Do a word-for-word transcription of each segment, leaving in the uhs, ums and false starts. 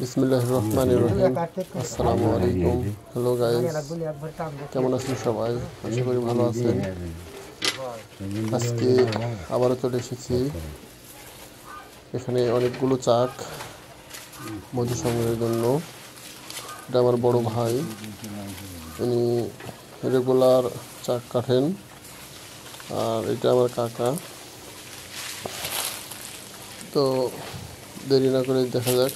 বিসমিল্লাহির রহমানির রহিম। আসসালামু আলাইকুম। হ্যালো গাইস, কেমন আছেন সবাই? আশা করি ভালো আছেন। আজকে আবারও চলে এসেছি। এখানে অনেকগুলো চাক মধু সংগ্রহের জন্য। এটা আমার বড় ভাই, উনি রেগুলার চাক কাটেন। আর এটা আমার কাকা। তো দেরি না করে দেখা যাক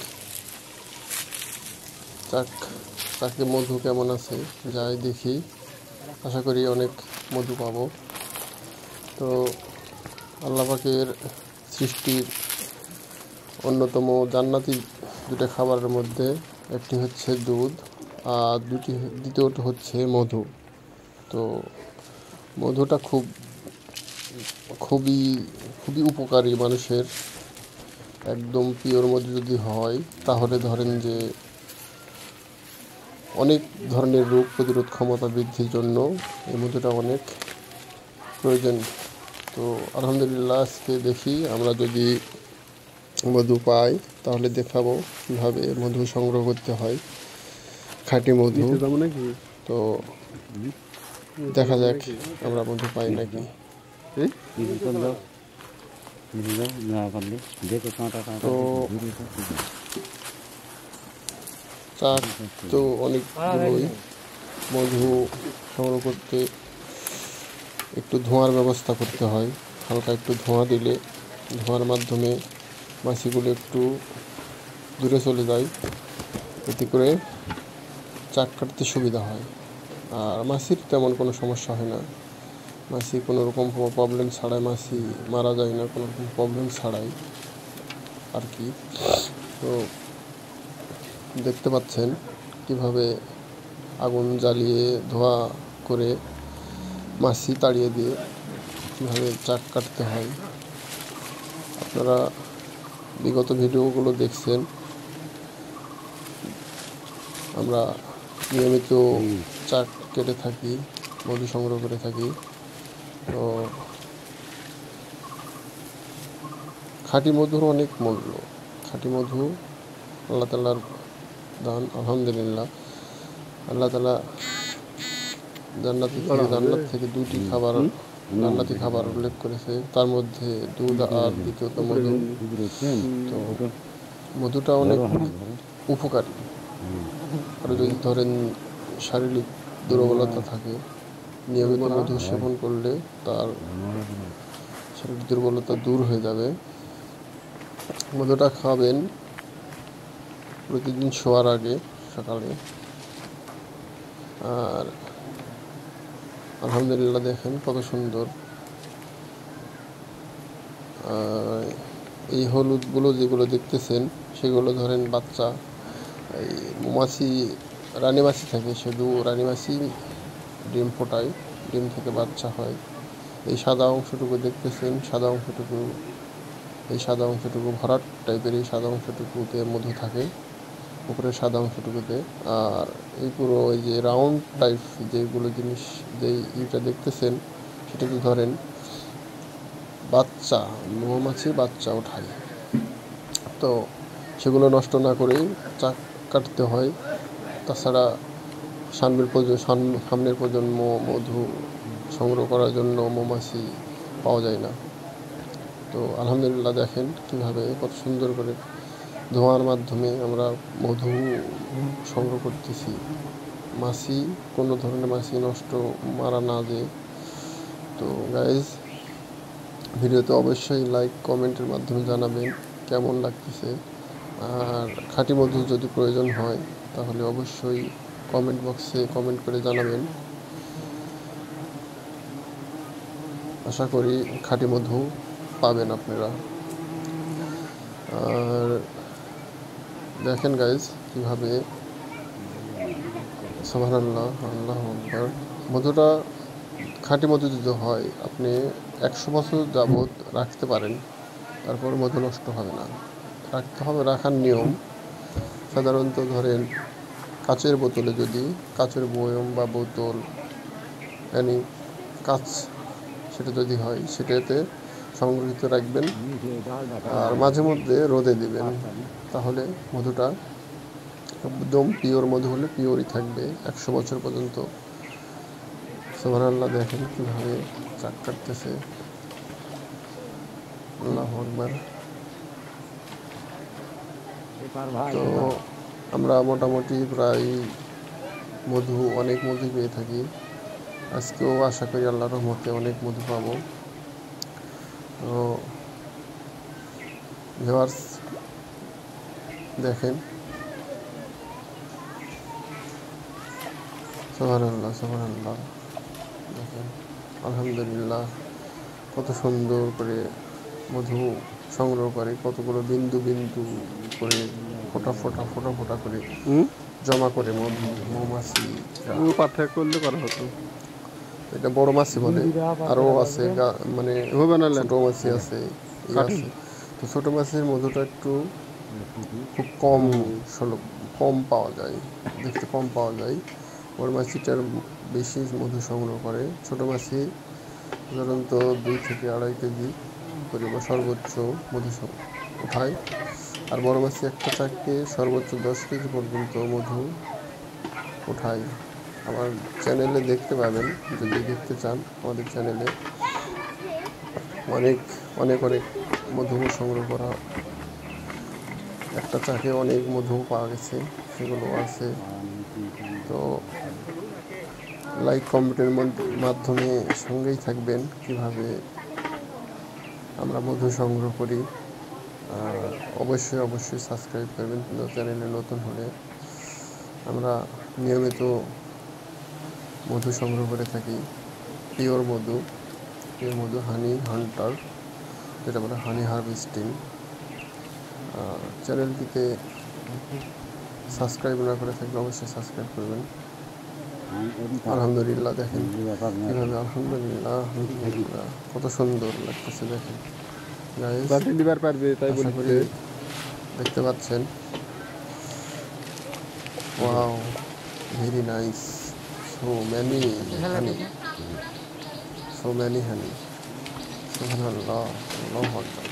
চাক চাকে মধু কেমন আছে, যাই দেখি। আশা করি অনেক মধু পাবো। তো আল্লাহ পাকের সৃষ্টির অন্যতম জান্নাতি দুটো খাবারের মধ্যে একটি হচ্ছে দুধ, আর দুটি দ্বিতীয়টি হচ্ছে মধু। তো মধুটা খুব খুবই খুবই উপকারী মানুষের। একদম পিওর মধু যদি হয় তাহলে ধরেন যে অনেক ধরনের রোগ প্রতিরোধ ক্ষমতা বৃদ্ধির জন্য এই মধুটা অনেক প্রয়োজন। তো আলহামদুলিল্লাহ, আজকে দেখি আমরা যদি মধু পাই তাহলে দেখাবো কীভাবে মধু সংগ্রহ করতে হয়, খাঁটি মধু। তো দেখা যাক আমরা মধু পাই নাকি। তো চাক তো অনেকগুলোই, মধু সংগ্রহ করতে একটু ধোঁয়ার ব্যবস্থা করতে হয়। হালকা একটু ধোঁয়া দিলে ধোঁয়ার মাধ্যমে মাছিগুলো একটু দূরে চলে যায়, এতে করে চাক কাটতে সুবিধা হয়। আর মাছির তেমন কোনো সমস্যা হয় না। মাছি কোনো রকম প্রবলেম ছাড়াই, মাছি মারা যায় না কোনো রকম প্রবলেম ছাড়াই আর কি। তো দেখতে পাচ্ছেন কিভাবে আগুন জ্বালিয়ে ধোঁয়া করে মাছি তাড়িয়ে দিয়ে কীভাবে চাক কাটতে হয়। আপনারা বিগত ভিডিওগুলো দেখছেন, আমরা নিয়মিত চাক কেটে থাকি, মধু সংগ্রহ করে থাকি। তো খাঁটি মধুর অনেক মূল্য। খাঁটি মধু আল্লাহ তাআলার দান, আলহামদুলিল্লাহ। আল্লাহ তাআলা জান্নাতি থেকে জান্নাত থেকে দুটি খাবার জান্নাতি খাবার উল্লেখ করেছে, তার মধ্যে দুধ আর দ্বিতীয়ত মধু। তো মধুটা অনেক উপকারী। আর যদি ধরেন শারীরিক দুর্বলতা থাকে, নিয়মিত মধু সেবন করলে তার শারীরিক দুর্বলতা দূর হয়ে যাবে। মধুটা খাবেন প্রতিদিন শোয়ার আগে সকালে। আর আলহামদুলিল্লাহ, দেখেন কত সুন্দর। এই হলুদগুলো যেগুলো দেখতেছেন সেগুলো ধরেন বাচ্চা, এই মৌমাছি, রানী মাছি থাকে, শুধু রানী মাছি ডিম ফোটায়, ডিম থেকে বাচ্চা হয়। এই সাদা অংশটুকু দেখতেছেন, সাদা অংশটুকু এই সাদা অংশটুকু ভরাট টাইপের, এই সাদা অংশটুকুতে মধু থাকে, উপরের সাদা অংশটুকুতে। আর এই পুরো এই যে রাউন্ড টাইপ যেগুলো জিনিস, যেই ইটা দেখতেছেন, সেটাকে ধরেন বাচ্চা, মৌমাছি বাচ্চা ওঠায়। তো সেগুলো নষ্ট না করেই চাক কাটতে হয়। তাছাড়া সামনের প্রজন্ম সামনের প্রজন্ম মধু সংগ্রহ করার জন্য মৌমাছি পাওয়া যায় না। তো আলহামদুলিল্লাহ, দেখেন কীভাবে কত সুন্দর করে ধোঁয়ার মাধ্যমে আমরা মধু সংগ্রহ করতেছি। মাছি, কোনো ধরনের মাছি নষ্ট মারা না যায়। তো গাইজ, ভিডিওতে অবশ্যই লাইক কমেন্টের মাধ্যমে জানাবেন কেমন লাগতেছে। আর খাঁটি মধু যদি প্রয়োজন হয় তাহলে অবশ্যই কমেন্ট বক্সে কমেন্ট করে জানাবেন। আশা করি খাঁটি মধু পাবেন আপনারা। আর দেখেন গাইজ কীভাবে, সুবহানাল্লাহ, আল্লাহু আকবার। মধুটা খাঁটি মধু যদি হয় আপনি একশো বছর যাবৎ রাখতে পারেন, তারপর মধু নষ্ট হবে না। রাখতে হবে, রাখার নিয়ম সাধারণত ধরেন কাচের বোতলে, যদি কাচের বয়ম বা বোতল, মানে কাচ, সেটা যদি হয় সেটাতে সংরক্ষিত রাখবেন। আর মাঝে মধ্যে রোদে দিবেন, তাহলে মধুটা একদম পিওর মধু হলে পিওরই থাকবে একশো বছর পর্যন্ত। সুবহানাল্লাহ, দেখেন কীভাবে চাক কাটতেছে। আল্লাহু আকবার। তো আমরা মোটামুটি প্রায় মধু অনেক মধু পেয়ে থাকি। আজকেও আশা করি আল্লাহর রহমতে অনেক মধু পাবো। তো ভিউয়ার্স দেখেন, সুবহানাল্লাহ সুবহানাল্লাহ, দেখেন আলহামদুলিল্লাহ কত সুন্দর করে মধু সংগ্রহ করে, কতগুলো বিন্দু বিন্দু করে ফোটা ফোটা ফোটা ফোটা করে জমা করে মধু মৌমাছি পার্থক্য করলে করা হতো। এটা বড় মাছি বলে, আরও আছে মানে ছোট মাছি আছে আছে। তো ছোট মাছের মধুটা একটু খুব কম কম পাওয়া যায়, দেখতে কম পাওয়া যায়। বড় মাছিটার বেশি মধু সংগ্রহ করে। ছোট মাছি সাধারণত দুই থেকে আড়াই কেজি পরিমাণ সর্বোচ্চ মধু উঠায়। আর বড় মাছি একটা চাকে সর্বোচ্চ দশ কেজি পর্যন্ত মধু উঠায়। আমার চ্যানেলে দেখতে পাবেন, যদি দেখতে চান আমাদের চ্যানেলে অনেক অনেক অনেক মধু সংগ্রহ করা, একটা চাকে অনেক মধু পাওয়া গেছে, সেগুলো আছে। তো লাইক কমেন্টের মাধ্যমে সঙ্গেই থাকবেন কিভাবে আমরা মধু সংগ্রহ করি। আর অবশ্যই অবশ্যই সাবস্ক্রাইব করবেন চ্যানেলে নতুন হলে। আমরা নিয়মিত মধু সংগ্রহ করে থাকি, পিওর মধু, পিওর মধু হানি হান্টার, যেটা বলে হানি হারভেস্টিং। চ্যানেলটিতে সাবস্ক্রাইব না করে থাকলে অবশ্যই সাবস্ক্রাইব করবেন। আলহামদুলিল্লাহ, দেখেন কীভাবে আলহামদুলিল্লাহ আলহামদুলিল্লাহ কত সুন্দর লাগতেছে। দেখেন আশা করি দেখতে পাচ্ছেন। Wow, very nice, so many honey, so many honey. সুবহানাল্লাহ, আল্লাহু আকবার।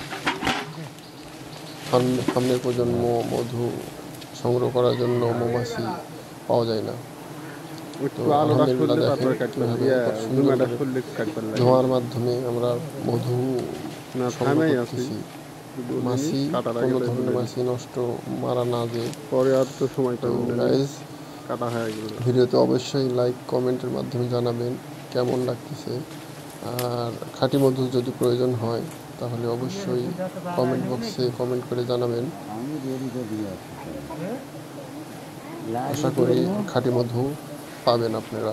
সামনের প্রজন্ম মধু সংগ্রহ করার জন্য মৌমাছি পাওয়া যায় না। তো আলহামদুলিল্লাহ, দেখেন ধোঁয়ার মাধ্যমে আমরা মধু সংগ্রহ করতেছি। মাছি কোনো ধরনের মাছি নষ্ট মারা না যায়। পরে আর তো সময় তো গাইজ, ভিডিওতে অবশ্যই লাইক কমেন্টের মাধ্যমে জানাবেন কেমন লাগতেছে। আর খাঁটি মধু যদি প্রয়োজন হয় তাহলে অবশ্যই কমেন্ট বক্সে কমেন্ট করে জানাবেন। আশা করি খাঁটি মধু পাবেন আপনারা।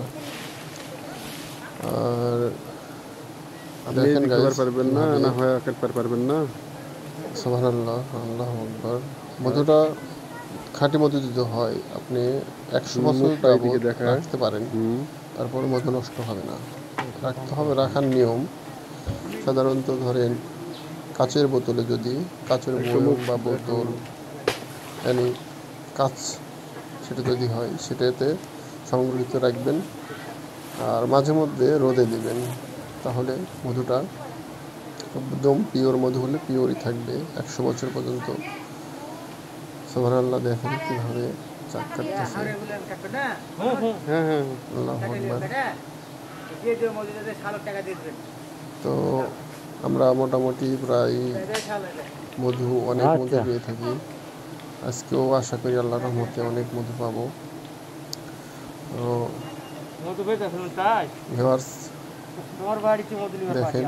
আর দেখেন গাইস, পারবেন না না হয় পারবেন না। সুবহানাল্লাহ, আল্লাহু আকবার। মধুটা খাঁটি মধু যদি হয় আপনি একশো বছর রাখতে পারেন, তারপর মধু নষ্ট হবে না। রাখতে হবে, রাখার নিয়ম সাধারণত ধরেন কাচের বোতলে, যদি কাচের বয়ম বা বোতল এনি কাচ সেটা যদি হয় সেটাতে সংরক্ষিত রাখবেন। আর মাঝে মধ্যে রোদে দিবেন, তাহলে মধুটা একদম পিওর মধু হলে পিওরই থাকবে একশো বছর পর্যন্ত। সুবহানাল্লাহ, দেখেন কীভাবে চাক কাটতেছে। হ্যাঁ হ্যাঁ আল্লাহু আকবার। তো আমরা মোটামুটি প্রায় মধু অনেক মধু পেয়ে থাকি। আজকেও আশা করি আল্লাহর রহমতে অনেক মধু পাবো। তো ভিউয়ার্স দেখেন,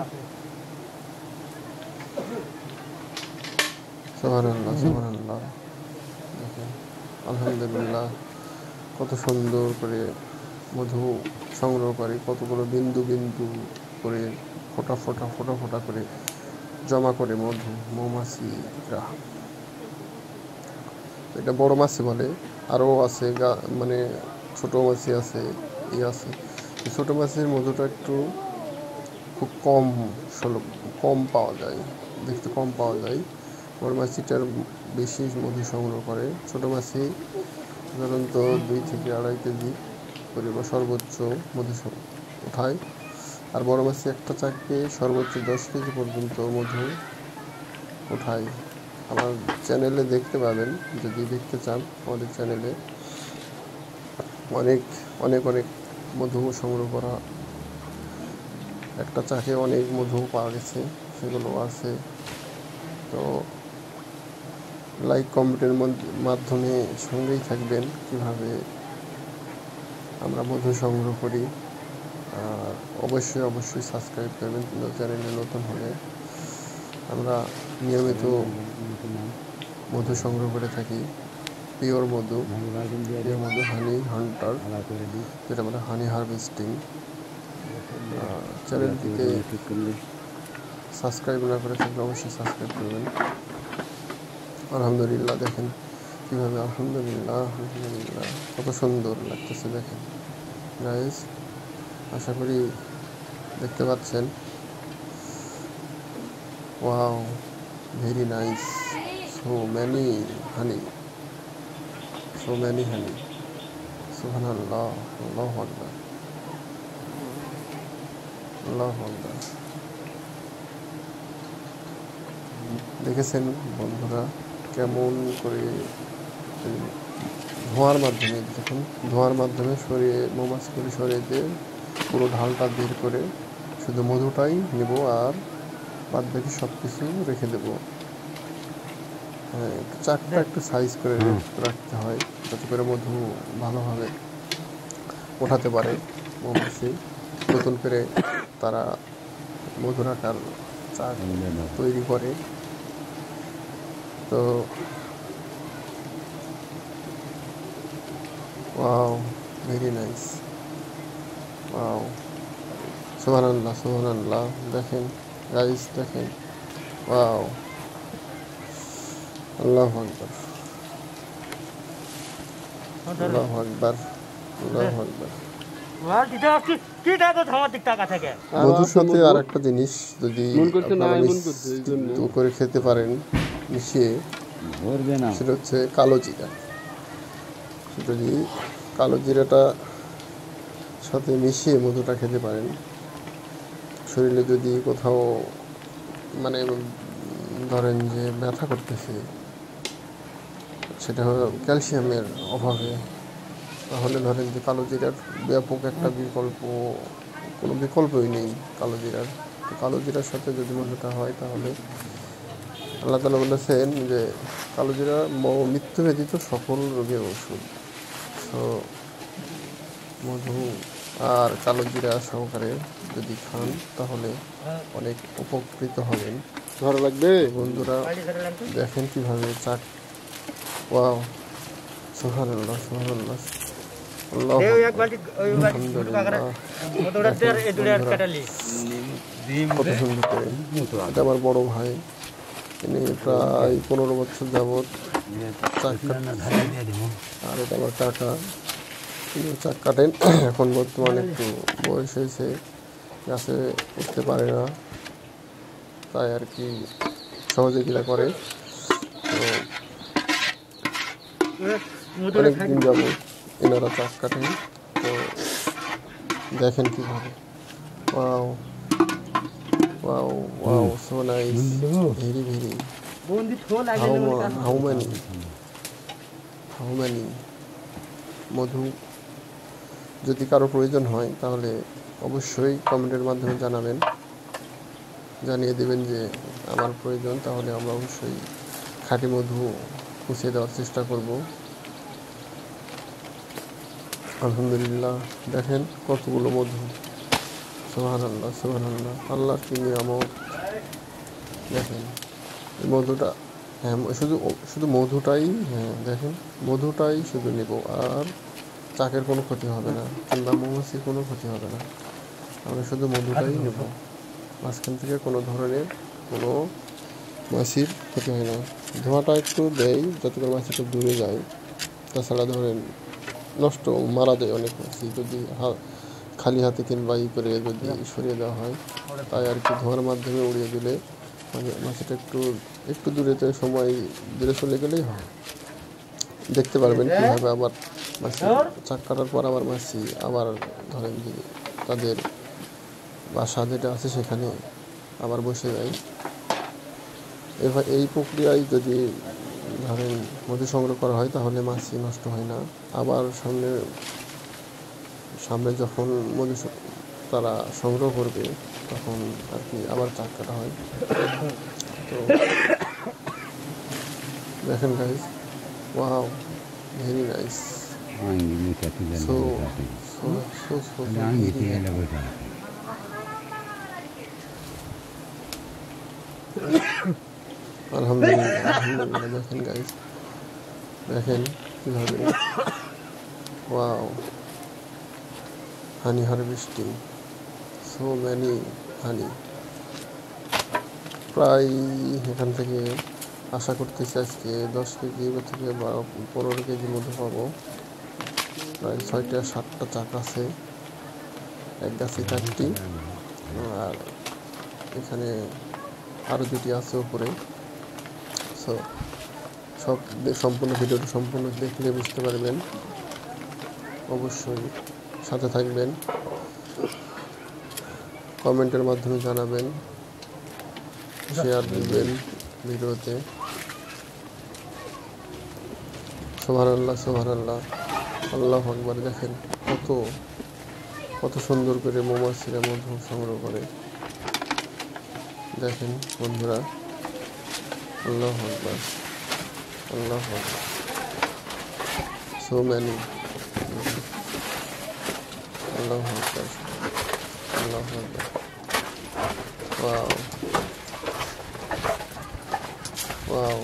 সুবহানাল্লাহ সুবহানাল্লাহ, দেখেন আলহামদুলিল্লাহ কত সুন্দর করে মধু সংগ্রহ করে, কতগুলো বিন্দু বিন্দু করে ফোটা ফোটা ফোটা ফোটা করে জমা করে মধু মৌমাছিরা। এটা বড় মাছি বলে, আরও আছে মানে ছোট মাছি আছে ই আছে। ছোট মাছের মধুটা একটু খুব কম কম পাওয়া যায়, দেখতে কম পাওয়া যায়। বড় মাছিটার বেশি মধু সংগ্রহ করে। ছোট মাছি সাধারণত দুই থেকে আড়াই কেজি পরিমাণ সর্বোচ্চ মধু উঠায়। আর বড় মাছি একটা চাকে সর্বোচ্চ দশ কেজি পর্যন্ত মধু উঠায়। আমার চ্যানেলে দেখতে পাবেন, যদি দেখতে চান আমাদের চ্যানেলে অনেক অনেক অনেক মধু সংগ্রহ করা, একটা চাকে অনেক মধু পাওয়া গেছে, সেগুলো আছে। তো লাইক কমেন্টের মাধ্যমে সঙ্গেই থাকবেন কীভাবে আমরা মধু সংগ্রহ করি। আর অবশ্যই অবশ্যই সাবস্ক্রাইব করবেন চ্যানেলে নতুন হলে। আমরা নিয়মিত মধু সংগ্রহ করে থাকি, পিওর মধু, পিওর মধু হানি হান্টার, যেটা বলে হানি হারভেস্টিং। চ্যানেলটিতে সাবস্ক্রাইব না করে থাকলে অবশ্যই সাবস্ক্রাইব করবেন। আলহামদুলিল্লাহ, দেখেন কীভাবে, আলহামদুলিল্লাহ আলহামদুলিল্লাহ কত সুন্দর লাগতেছে দেখেন গাইস। আশা করি দেখতে পাচ্ছেন। Wow, very nice, so many honey, so many honey, সুবহানাল্লাহ, আল্লাহু আকবার, আল্লাহু আকবার। দেখেছেন বন্ধুরা কেমন করে ধোঁয়ার মাধ্যমে, দেখুন ধোঁয়ার মাধ্যমে সরিয়ে মৌমাছিগুলি সরিয়ে দিয়ে পুরো ঢালটা বের করে শুধু মধুটাই নেব, আর বাদ বাকি সব কিছু রেখে দেবো। হ্যাঁ, একটু চাকটা একটু সাইজ করে রাখতে হয় যাতে করে মধু ভালোভাবে ওঠাতে পারে মৌমাছি, নতুন করে তারা মধু রাখার চাক তৈরি করে। তো ওয়াও, ভেরি নাইস, ওয়াও, সুবহানাল্লাহ সুবহানাল্লাহ। দেখেন গাইস, দেখেন, ওয়াও, আল্লাহু আকবার, আল্লাহু আকবার, আল্লাহু আকবার। মধুর সাথে আর একটা জিনিস যদি আপনারা করে খেতে পারেন মিশিয়ে, সেটা হচ্ছে কালো জিরা। যদি কালো জিরাটা সাথে মিশিয়ে মধুটা খেতে পারেন, শরীরে যদি কোথাও মানে ধরেন যে ব্যথা করতেছে, সেটা হলো ক্যালসিয়ামের অভাবে, তাহলে ধরেন যে কালো জিরার ব্যাপক একটা বিকল্প, কোনো বিকল্পই নেই কালো জিরার। তো কালো জিরার সাথে যদি মধুটা হয়, তাহলে আল্লাহ তাআলা বলেছেন যে কালো জিরা মৃত্যু ব্যতীত সকল রোগের ওষুধ। তো মধু আর কালো জিরা সহকারে যদি খান তাহলে অনেক উপকৃত হবেন। ভালো লাগবে বন্ধুরা, দেখেন কিভাবে চাক, ওয়াও, সুবহানাল্লাহ সুবহানাল্লাহ, আল্লাহু আকবার, কত সুন্দর করে। এটা আমার বড় ভাই, তিনি প্রায় পনেরো বছর যাবৎ চাক কাটেন, আর এটা আমার কাকা, তিনি চাক কাটেন। এখন বর্তমানে একটু বয়স হয়েছে, গাছে উঠতে পারে না, তাই আর কি সহযোগিতা করে। তো অনেক দিন যাবো এনারা চাক কাটেন। তো দেখেন কীভাবে, wow wow wow, so nice, very very. How how many how many মধু যদি কারো প্রয়োজন হয় তাহলে অবশ্যই কমেন্টের মাধ্যমে জানাবেন, জানিয়ে দেবেন যে আমার প্রয়োজন, তাহলে আমরা অবশ্যই খাঁটি মধু পৌঁছে দেওয়ার চেষ্টা করব। আলহামদুলিল্লাহ, দেখেন কতগুলো মধু, সুবহানাল্লাহ সুবহানাল্লাহ, আল্লাহর কি নিয়ামত। দেখেন এই মধুটা, হ্যাঁ শুধু শুধু মধুটাই, হ্যাঁ দেখেন মধুটাই শুধু নেব, আর চাকের কোনো ক্ষতি হবে না, কিংবা মৌমাছির কোনো ক্ষতি হবে না, আমরা শুধু মধুটাই নেব। মাঝখান থেকে কোনো ধরনের কোনো মাছির ক্ষতি হয় না। ধোঁয়াটা একটু দেয় যাতে করে মাছিটা দূরে যায়, তাছাড়া ধরেন নষ্ট মারা যায় অনেক মাছি যদি খালি হাতে কিংবা ই করে যদি সরিয়ে দেওয়া হয়। তাই আর কি ধোঁয়ার মাধ্যমে উড়িয়ে দিলে মাছিটা একটু একটু দূরেতে সময় দূরে চলে গেলেই হয়। দেখতে পারবেন কীভাবে আবার মাছি চাক কাটার পর আবার মাছি আবার ধরেন যে তাদের বাসা যেটা আছে সেখানে আবার বসে যায়। এবার এই প্রক্রিয়ায় যদি ধরেন মধু সংগ্রহ করা হয় তাহলে মাছি নষ্ট হয় না। আবার সামনে সামনে যখন মধু তারা সংগ্রহ করবে তখন আর কি আবার চাক কাটা হয়। তো দেখেন guys, wow, very nice. So so so so আলহামদুলিল্লাহ আলহামদুলিল্লাহ। দেখেন গাইস, দেখেন কীভাবে, wow, honey harvesting, so many honey. প্রায় এখান থেকে আশা করতেছি আজকে দশ কেজি থেকে বারো পনেরো কেজি মতো পাবো। প্রায় ছয়টা সাতটা চাক আছে, এক গাছে চারটি, আর এখানে আরও দুটি আছে উপরে। সো সব সম্পূর্ণ ভিডিওটা সম্পূর্ণ দেখলে বুঝতে পারবেন। অবশ্যই সাথে থাকবেন, কমেন্টের মাধ্যমে জানাবেন, শেয়ার দিবেন ভিডিওতে। সুবহানাল্লাহ সুবহানাল্লাহ, আল্লাহু আকবার। দেখেন কত কত সুন্দর করে মৌমাছিরা মধু সংগ্রহ করে। দেখেন বন্ধুরা, আল্লাহু আকবার আল্লাহু আকবার। সো ম্যানি, আল্লাহু আকবার আল্লাহু আকবার। Wow wow.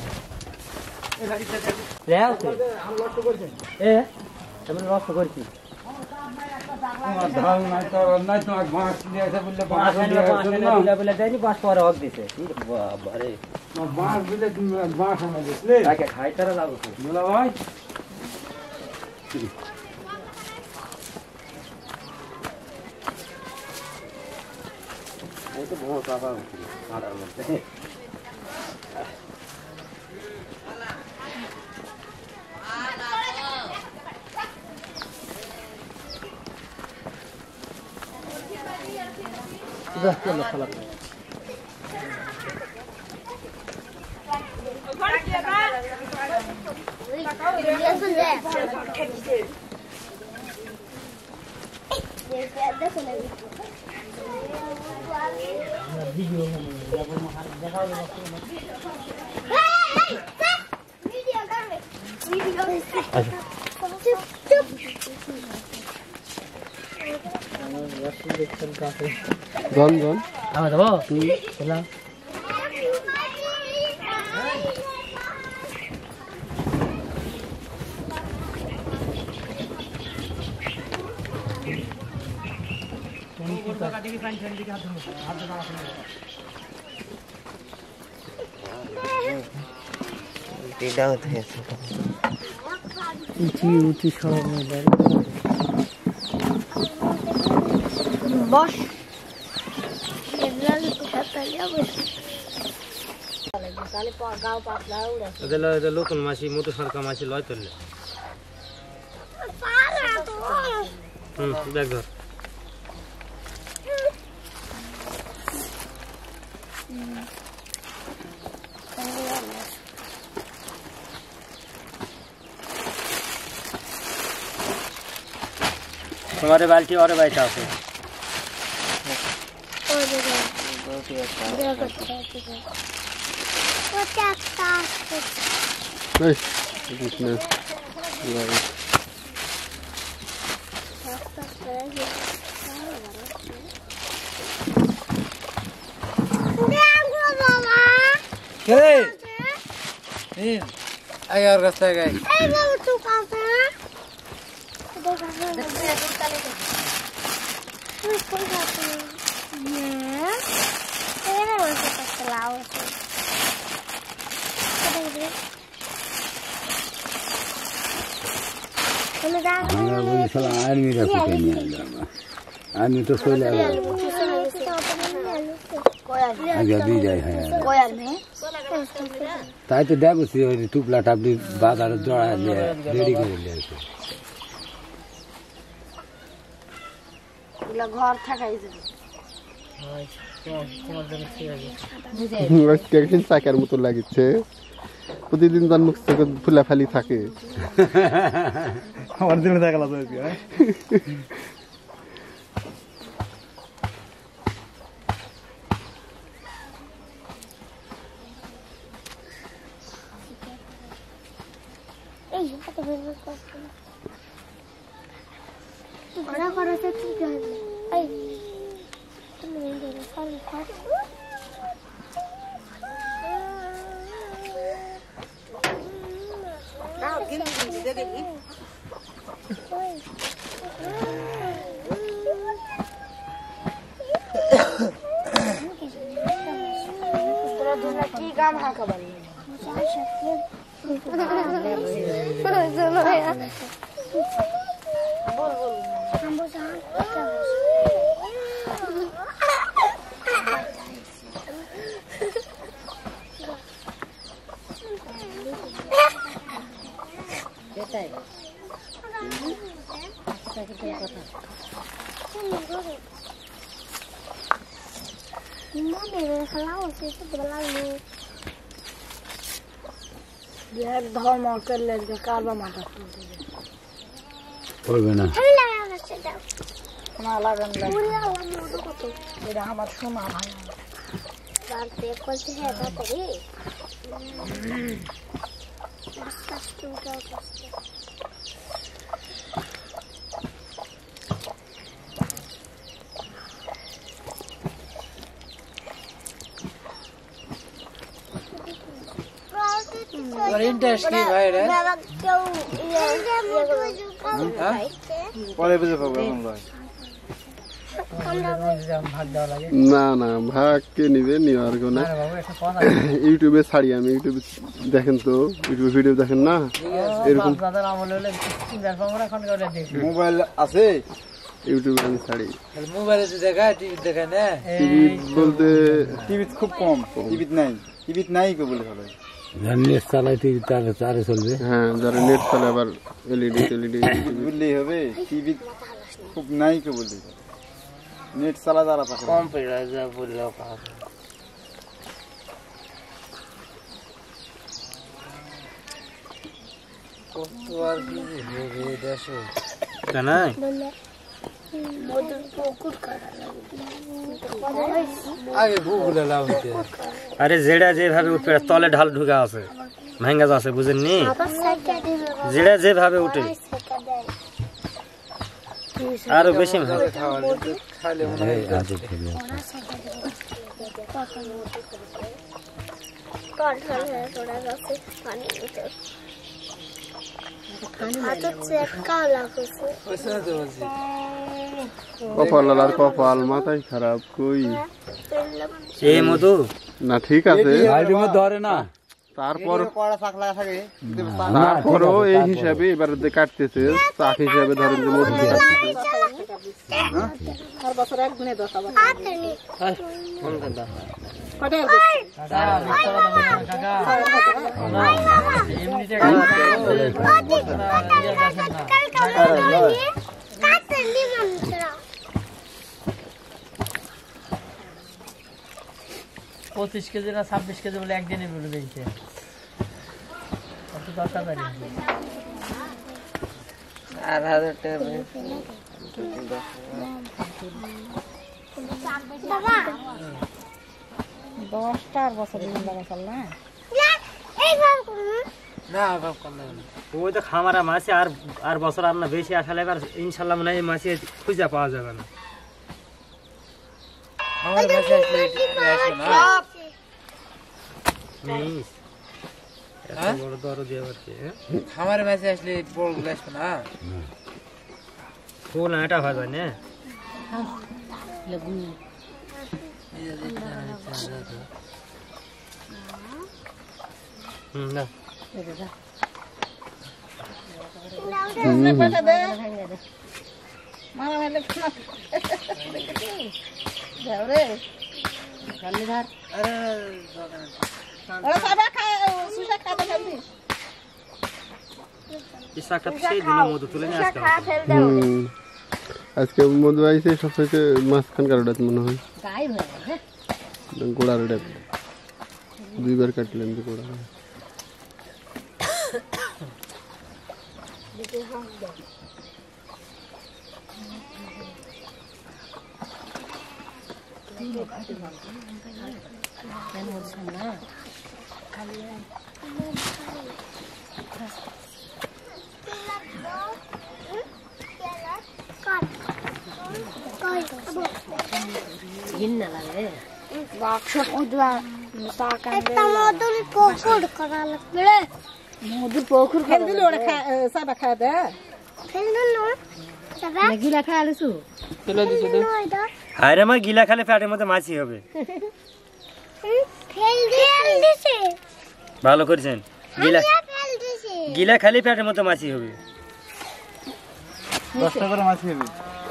রেও তে এ তুমি রস করছি ধান নাই তো নাই তো বাঁশ দিয়েছে বললে বাঁশ বলে বলে দেনি বাস পরে হক দিছে বাবা রে বাঁশ দিলে বাঁশ আনা দিলে তাকে খাই তারা লাগো বলা ভাই এই তো বহুত বাবা আড়ার মধ্যে ده يلا خلاص জন জন আমার দেবো বললাম উঠি উঠি সব বস লোকন মাছি মতো সরকার মাছি লয় তুললে হুম দেখ ধর तुम्हारे बाल्टी और बैठा है আয়ার কাছে গাই এই বাবু তুই কাছে आर्मी तो सोले आगे दी जाए है ताई तो देखो सी टुपला टापली बाजार जोड़ा ले रेडी कर ले घर थाकाई একদিন চাকার মতো লাগিচ্ছে প্রতিদিন তার মুখ থেকে ফুলাফালি থাকে আমার দিনে দেখা লাগবে Ahora para hacer tu jale. Ay. Tú me vienes a salir cuatro. Ah, ¿qué dices? ¿De qué? তোরা দুজনে কি গান হাঁকা বলি? বল বল আমবো জান এটাই আচ্ছা কি কথা না মেরে খালাও সে তো বলা লো यार धर्म कर ले जो कारवा माता করবে না আমি লাগাও না সেটা না লাগান না পুরি আলো মোটো কত এটা আমার সোনা ভাই রাতে কইতে হে তাড়াতাড়ি আস্তে আস্তে উঠাও আস্তে और इंटरेस्ट की भाई रे বাবা কেউ হ্যাঁ পরে বুঝে পাবো আমরা ভাগ দেওয়া লাগে না না ভাগ কে নিবে নেওয়ার গো না আরে বাবু একটা কথা ইউটিউবে ছাড়ি আমি ইউটিউবে দেখেন তো ইউটিউবে ভিডিও দেখেন না এরকম দাদার আমল হলে চিন্তার পাবনা এখন করে দেখি মোবাইল আছে ইউটিউবে আমি ছাড়ি মোবাইলে তো দেখা টিভি দেখা না টিভি বলতে টিভি খুব কম টিভি নাই টিভি নাই কে বলে ফেলে নেট চালাইতে তার তারে চলবে হ্যাঁ যারা নেট চালে আবার এলইডি এলইডি বললেই হবে টিভি খুব নাই কে বলে নেট চালা যারা পাশে কম পড়া যা বললো পাবো কত আর কি হবে দেশো জানাই বলে মধুর পুকুর কাটা আগে গুগলে লাউতে আরে যেটা যেভাবে উঠে তলে ঢাল ঢুকা আছে ভাঙ্গা আছে বুঝেননি আবার সাইকেল দিল যেটা যেভাবে উঠে সাইকেল দেয় আরো বেশি ভাবে খালে এই আজে ফেলে কাল কাল थोड़ा से पानी उठे हाथ से काला कुछ ওইসব তো বলছি কপাল আর কপাল মাথায় খারাপ কই এই মধু না ঠিক আছে আইডিমে ধরে না তারপর কড়া শাক লাগা থাকে তারপরও এই হিসাবে এবার যে কাটতেছে চাক হিসাবে ধরেন যে মধু কাটতেছে আর বছর এক গুণে দশ আবার हाथ नहीं ফোন কর দাও पड़े কাকা বিস্তার দাও কাকা না এমনিতে কাকা कल का काट ली मंत्रा পঁচিশ কেজি না ছাব্বিশ কেজি বলে একদিনে বলে দিয়েছে কত দরকার পারি আর হাজার টাকা बाबा দশটা আর বছর দিন লাগা চল না এই বাবা করুন না বাপ করলে ওই তো খামারা মাছে আর আর বছর আর না বেশি আসলে এবার ইনশাআল্লাহ মনে হয় এই মাছে খুঁজে পাওয়া যাবে না আমার কাছে আসলে আসে না মিস হ্যাঁ? বড় দর দিয়ে আরকি আমার কাছে আসলে বড় গুলো আসবে না ফুল এটা হয় যায় না হুম না এই শাকটা সেই দিনের মধ্যে তুলে নিয়ে আসতে হবে खा फेल दो হুম আজকে মধু আইছে সবথেকে মাঝখান কারোটা মনে হয় गायब है গোড়ার ডেপ দুইবার কাটলেন যে গোড়া মধুর পুকুর খেলতে ওরা সাবা খায় দে খেলতে নো সাবা গিলা খায় আলছু ফেলে দিছে তো আরে মা গিলা খালে পেটের মধ্যে মাছি হবে ফেল দিছে ভালো করেছেন গিলা ফেল দিছে গিলা খালি পেটের মধ্যে মাছি হবে দশটা করে মাছ খাবি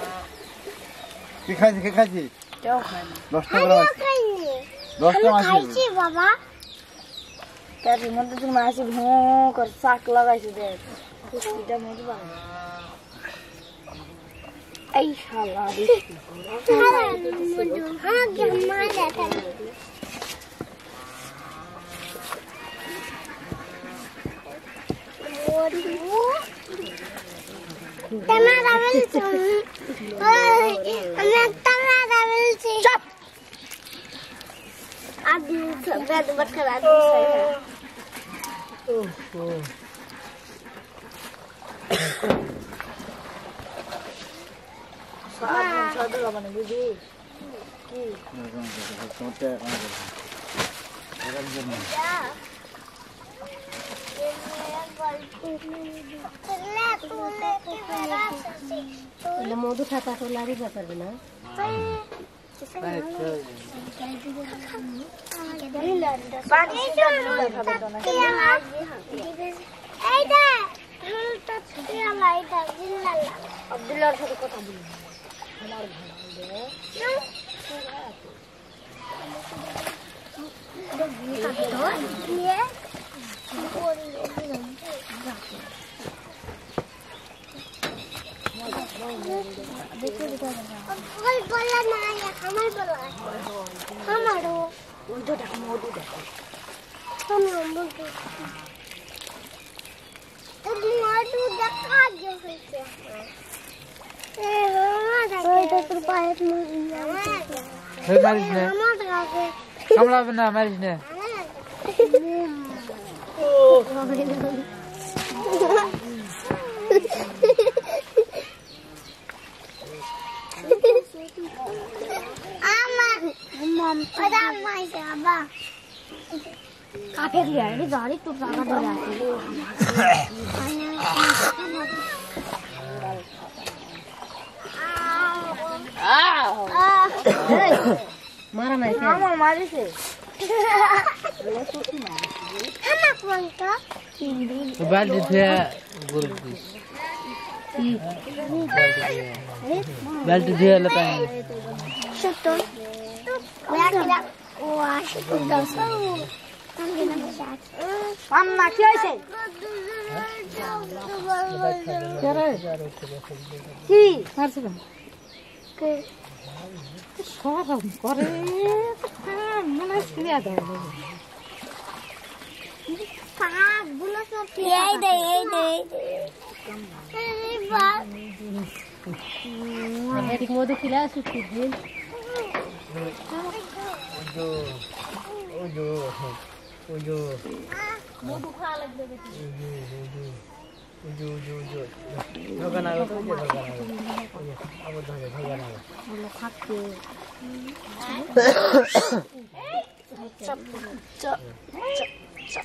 কি খাইছি কি খাইছি দশটা করে মাছ দশটা মাছ খাইছি বাবা তার মধ্যে তুমি মাছি ভো করে শাক লাগাইছে দেখ কুস্তিটা মধু বানাই এই শালা দেখি মধু হ্যাঁ কি মার দেখা टमाटर मिलছে ওই আমি टमाटर मिलছে চুপ আদি বেদ বটরা দিছে ওহো সাদা সাদা মানে বুঝি কি তোতে মধু খাতা তো লারি পারবে না আব্দুল্লাহর সাথে কথা বলি বলা না আমার বলা আমারও মধু দেখো মধু দেখো আমি মধু তুমি মধু দেখা যে হইছে এ ওইটা তোর পায়ে হে মারিস না সামলাবে না মারিস না काफे लिया है गाड़ी तो ज्यादा डर आती है मारा मैं मामा मारी से हम कौन का बाल्टी थे गुरुजी बाल्टी थे लपाई शतो मैं ओ आशिक दसो Mamma কি হইছে কি মারছ কে সরম করে মনে সিরিয়া দাও পাক বুলা সব এই দে এই দে এই বা আমি মধু খিলা সুতি দিন ওজো ওজো ওজো মধু খাওয়া লাগবে বেশি ওজো ওজো ওজো ধোকা না গো তো ধোকা না আবার ধোকা ধোকা না বলে থাকতে চপ চপ চপ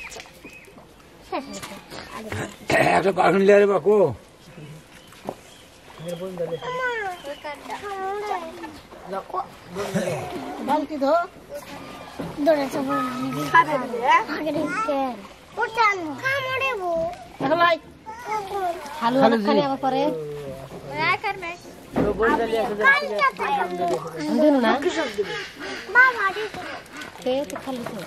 একটা কার্টুন লিয়ে রে বাকো বালতি ধো দৌড়ে সব খাবে আগে দেখে উঠান কামড়ে বো ভাই হালু হালু খালি আবার পরে রাখার মে তো বন্ধ লিয়ে আসে দেন না মা মাটি কে তো খালি তো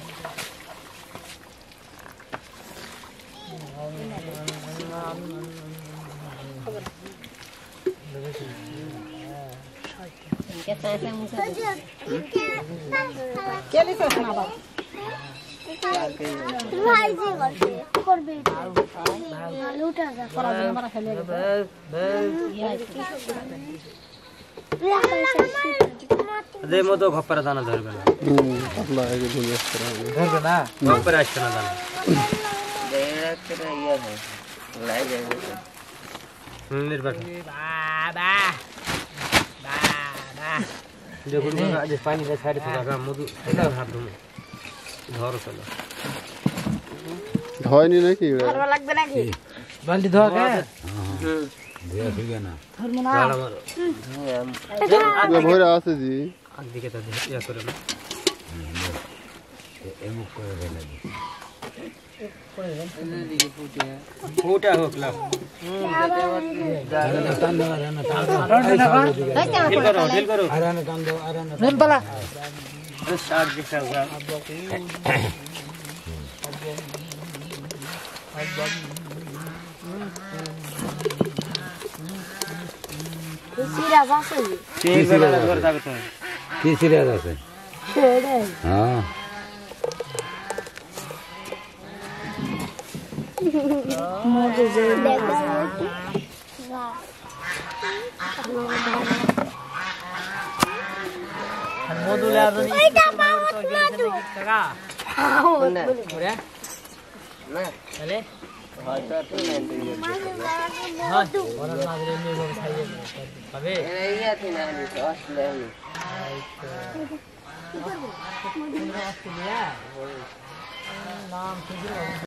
কেসা এসে মুছে কেলি তো না বাবা ভাই যে করবে করবে লুটা যা পড়া দিন আমরা খেলে যে মতো ঘপরে দানা ধরবে না হুম পাতলা এগুলো নিয়ে আসতে হবে ধরবে না ঘপরে আসছে না দানা হুম নির্বাচন বাবা বাবা দেখুন আজ পানি দিয়ে সাইডে থাকা মধু এটা হাত ধুমো ধরো চলো হয়নি নাকি ভালো লাগবে নাকি বালতি ধোয়া কে ধর্ম না গালা মারো এগুলো ভরে আছে জি আগ দিকে তো ইয়া করে না ফুটা হোক লাভ ঢিল করো ঢিল করো নেন পালা শাক দিশা সিরিয়াস আছে ঠিক বেলা করে যাবে তো কি সিরিয়াস আছে ছেড়ে হ্যাঁ মধু যে মধুলে আর এইটা বাবা মধু টাকা কোনে ওরে না তাহলে হয়তো তুই মধু ওরা না দিলে এমনি ভাবে খাইয়ে পাবে এই ইয়াতে না নি তো আসলে নাম কি